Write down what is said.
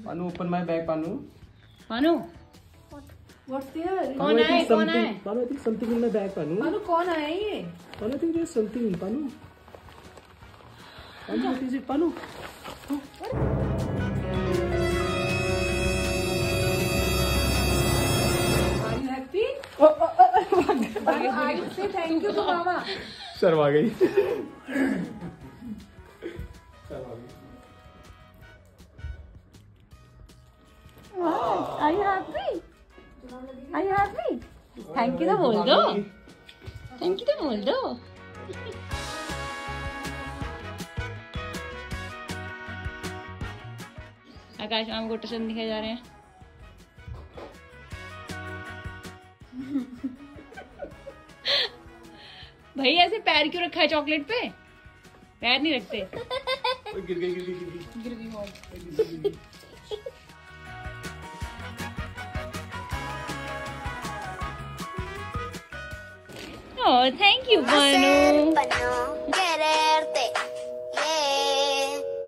Panu, open my bag, Panu. Panu. What's there? कौन है? कौन है? Panu, I think something in my bag, Panu. Panu, कौन आया ये? Panu, I think there's something, Panu. Panu, what is it, Panu? Are you happy? Panu, I say thank you to Mama. शर्म आ गई। Are you happy? Are you happy? Thank you तो बोल दो। Thank you तो बोल दो। आकाश मामा को टशन दिखाए जा रहे हैं। भाई ऐसे पैर क्यों रखा है चॉकलेट पे? पैर नहीं रखते। गिर गई। Oh, thank you, Panu.